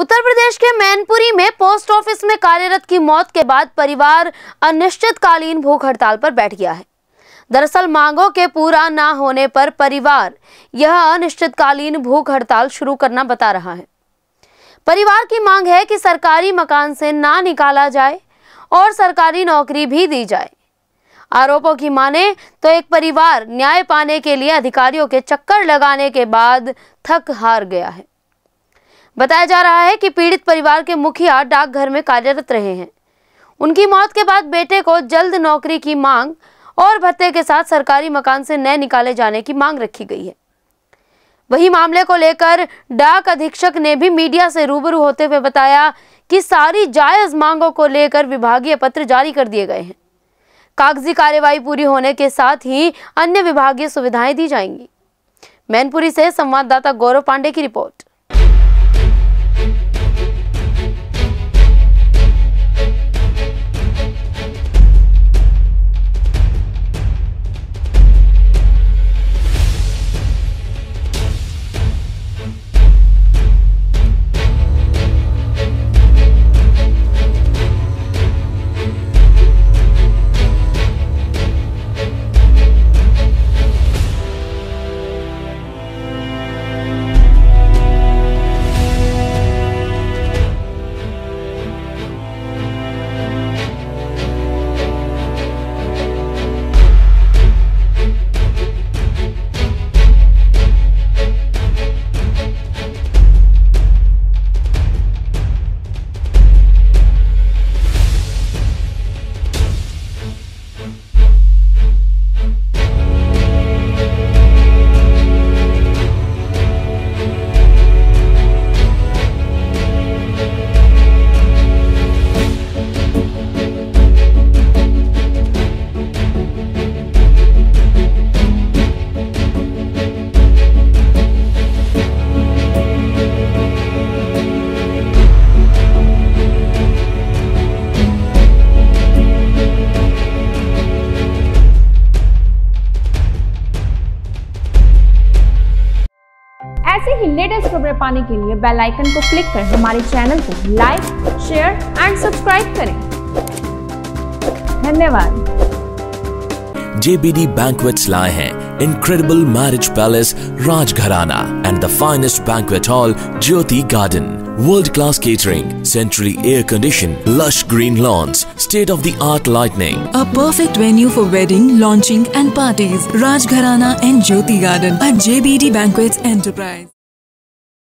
उत्तर प्रदेश के मैनपुरी में post office में कार्यरत की मौत के बाद परिवार अनिश्चितकालीन भूख हड़ताल पर बैठ गया है। दरअसल मांगों के पूरा ना होने पर परिवार यह अनिश्चितकालीन भूख हड़ताल शुरू करना बता रहा है। परिवार की मांग है कि सरकारी मकान से ना निकाला जाए और सरकारी नौकरी भी दी जाए। आरोपों की माने तो एक परिवार न्याय पाने के लिए अधिकारियों के चक्कर लगाने के बाद थक हार गया है। बताया जा रहा है कि पीड़ित परिवार के मुखिया डाकघर में कार्यरत रहे हैं। उनकी मौत के बाद बेटे को जल्द नौकरी की मांग और भत्ते के साथ सरकारी मकान से न निकाले जाने की मांग रखी गई है। वही मामले को लेकर डाक अधीक्षक ने भी मीडिया से रूबरू होते हुए बताया कि सारी जायज मांगों को लेकर विभागीय पत्र जारी कर दिए गए हैं। कागजी कार्यवाही पूरी होने के साथ ही अन्य विभागीय सुविधाएं दी जाएंगी। मैनपुरी से संवाददाता गौरव पांडे की रिपोर्ट। ऐसे ही लेटेस्ट खबरें पाने के लिए बेल आइकन को क्लिक कर हमारे चैनल को लाइक, शेयर एंड सब्सक्राइब करें। धन्यवाद। JBD Banquets लाए हैं incredible marriage palace Rajgharana and the finest banquet hall Jyoti Garden. World-class catering, centrally air-conditioned, lush green lawns, state-of-the-art lighting. A perfect venue for wedding, launching and parties. Rajgharana and Jyoti Garden at JBD Banquets Enterprise.